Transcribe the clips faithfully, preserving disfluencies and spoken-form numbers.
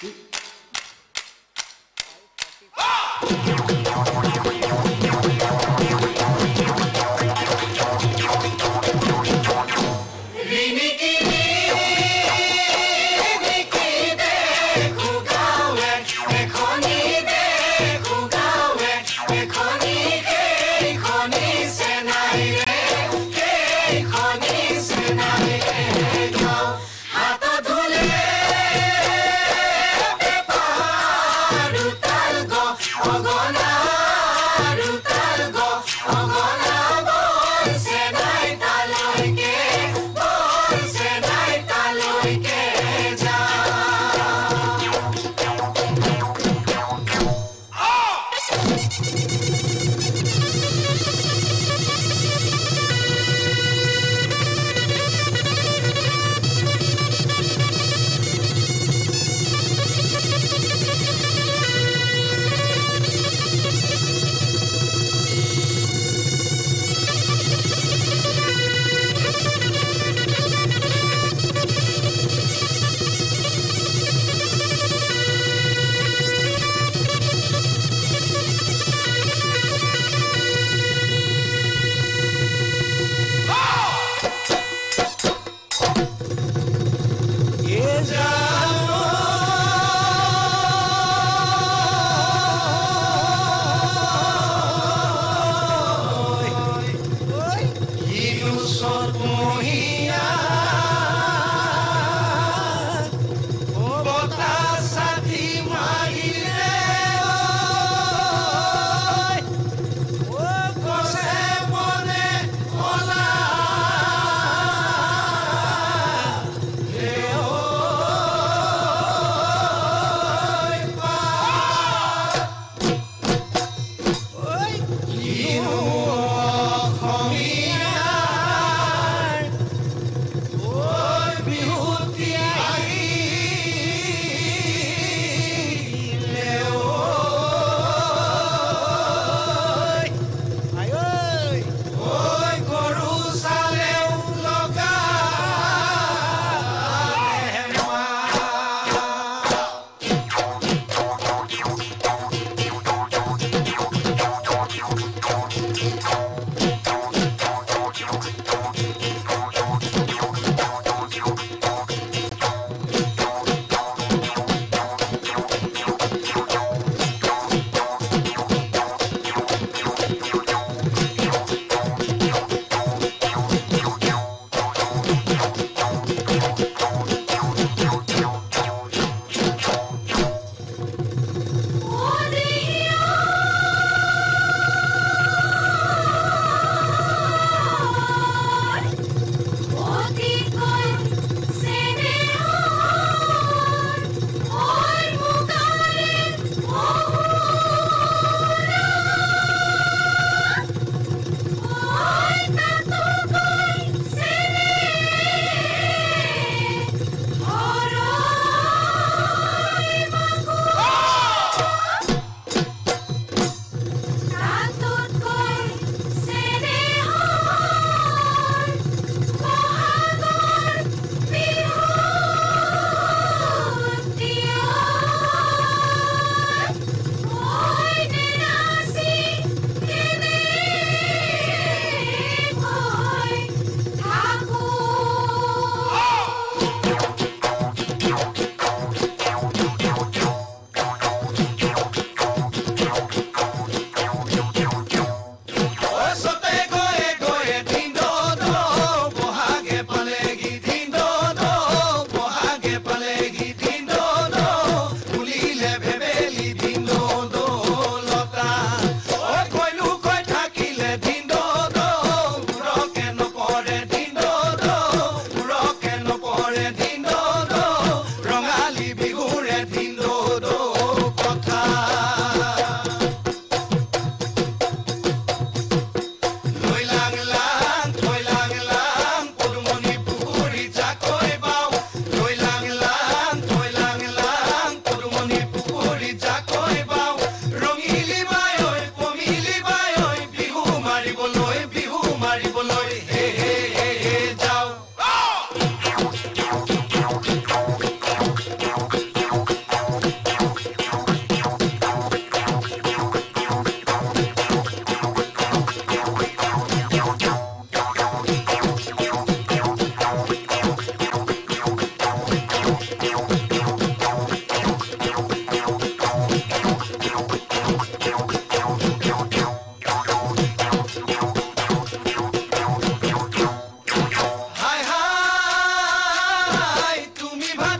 হাত ধুলে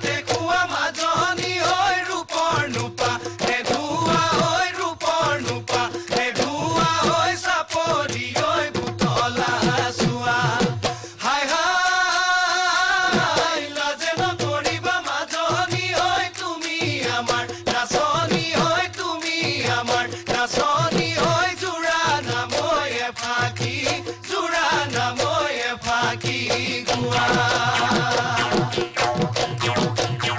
ভাতে খুৱা মাজনী হৈ ৰূপৰ নোপা হে ধুৱা হৈ ৰূপৰ নোপা হে ধুৱা হৈ চাপৰি হৈ পুতলা চোৱা হাই হাই লাজে নকৰিবা মাজনী হৈ তুমি আমাৰ নাচনী হৈ তুমি আমাৰ নাচনী হৈ জোৰা নাময়ে ফাঁকি জোৰা নাময়ে ফাঁকি গোৱা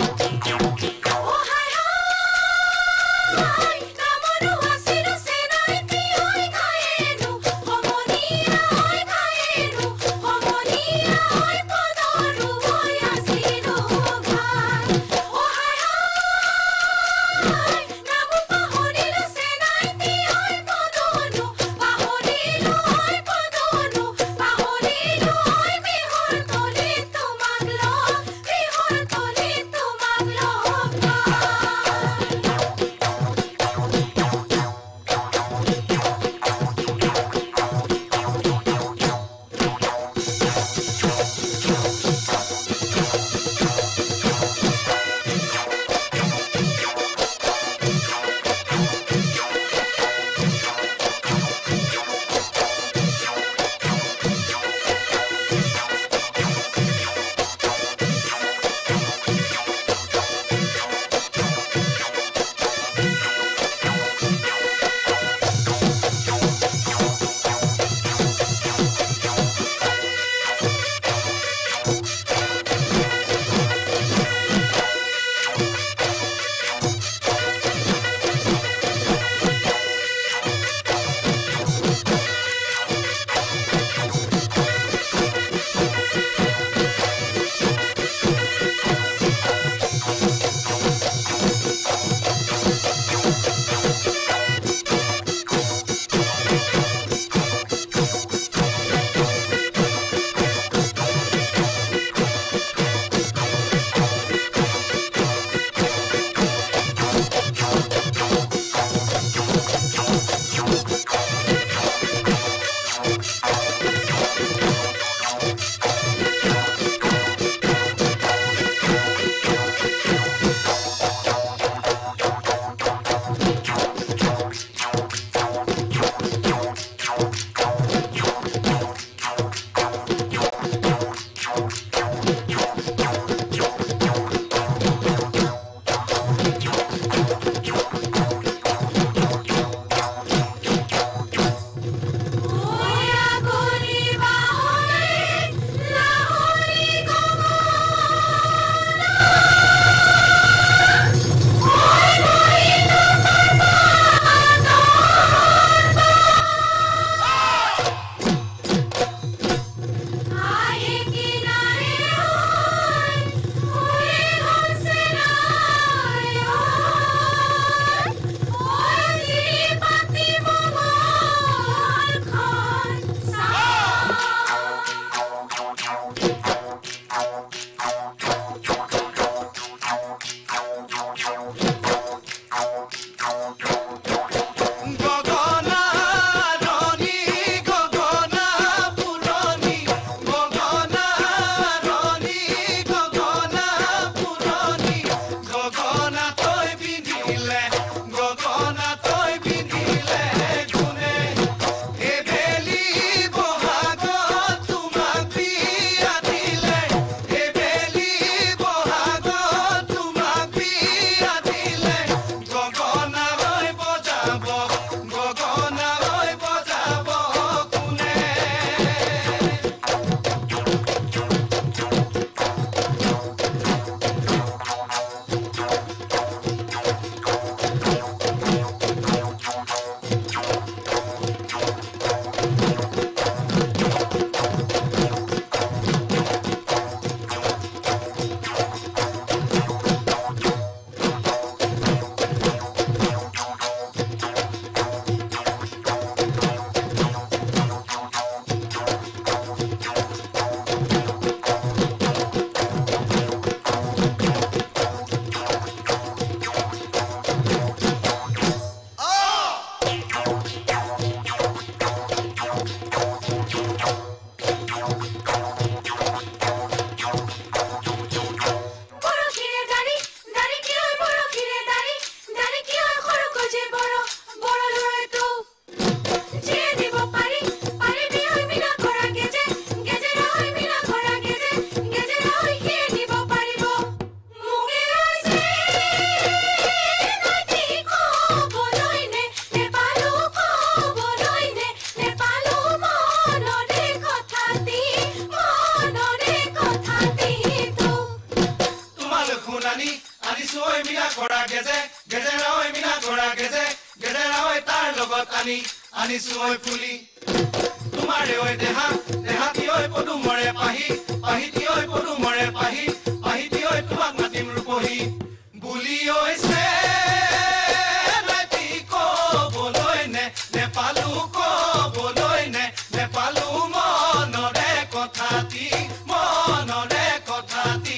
আনিছো ঐ মিনা কৰা গেজে গেজেৰা ঐ মিনা কৰা গেজে গেজেৰা ঐ তাৰ লগত আনি আনিছো ঐ ফুলি তোমাৰে ঐ দেহা দেহাতি ঐ পদুমৰে পাহি পাহিতি ঐ পদুমৰে পাহি পাহিতি ঐ তোমাক মাতিম ৰূপহী বুলি ঐছে নাতি ক'বলৈ নে নেপালো ক'বলৈ নে নেপালো মনৰে কথাটি মনৰে কথাটি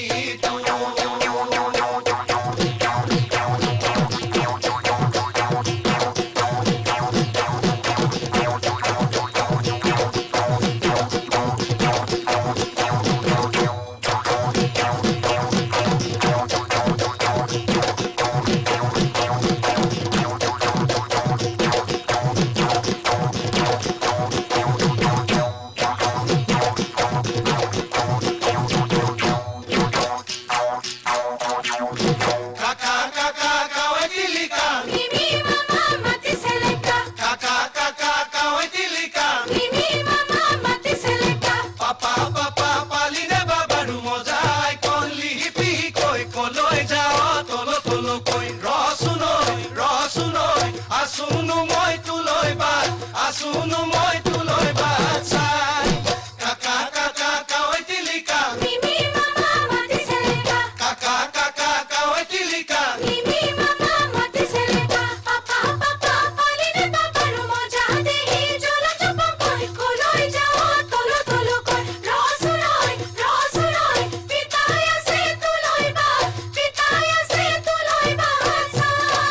Asuno moi tu loi batsai kaka kaka kawai tilika mimi mama mati seleka kaka kaka kawai tilika mimi mama mati seleka papa papa paline papa rumo jade hi jola chupa koi koloi jao tolo tolo koi rosunoi rosunoi pitaya se tu loi ba pitaya se tu loi batsai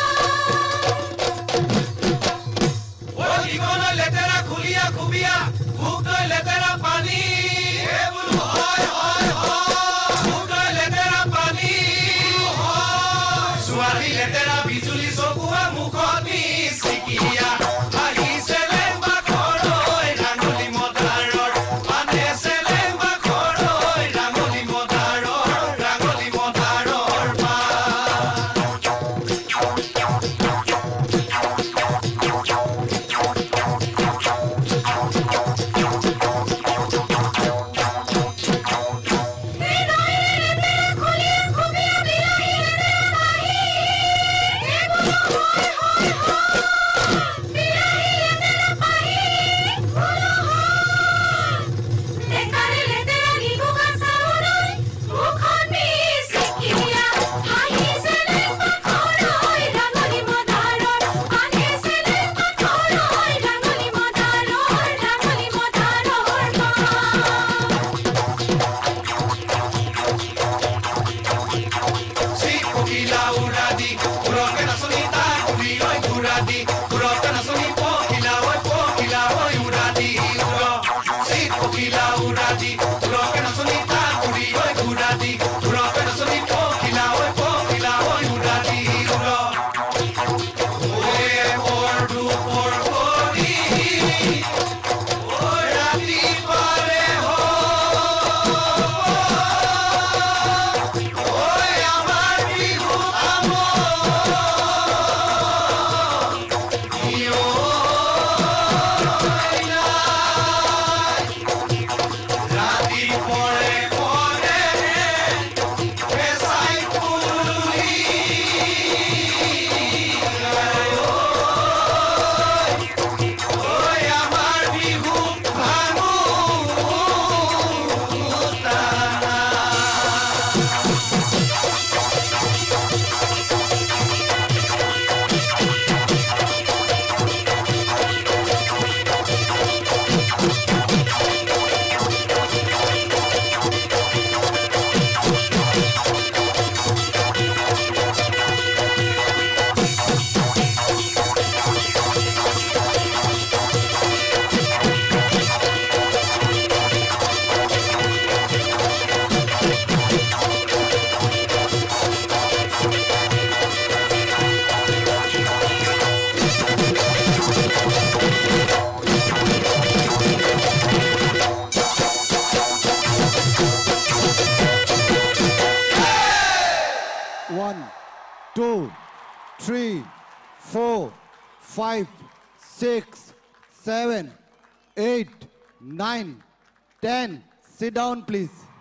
লেতেৰা খুলিয়া খুবিয়া ভোক লৈ লেতেৰা পানী হে বুলু হয় হয় হয় ভোক লৈ লেতেৰা পানী হয় ছোৱালী লেতেৰা বিজুলী চকুৱা মুখত চিকিয়া আহিছে লেম্বা ঘৰৈ ৰাঙলী মদাৰৰ মানে চেলেম্বা ঘৰৈ ৰাঙলী মদাৰৰ ৰাঙলী মদাৰৰ পা One, two, three, four, five, six, seven, eight, nine, ten. Sit down, please.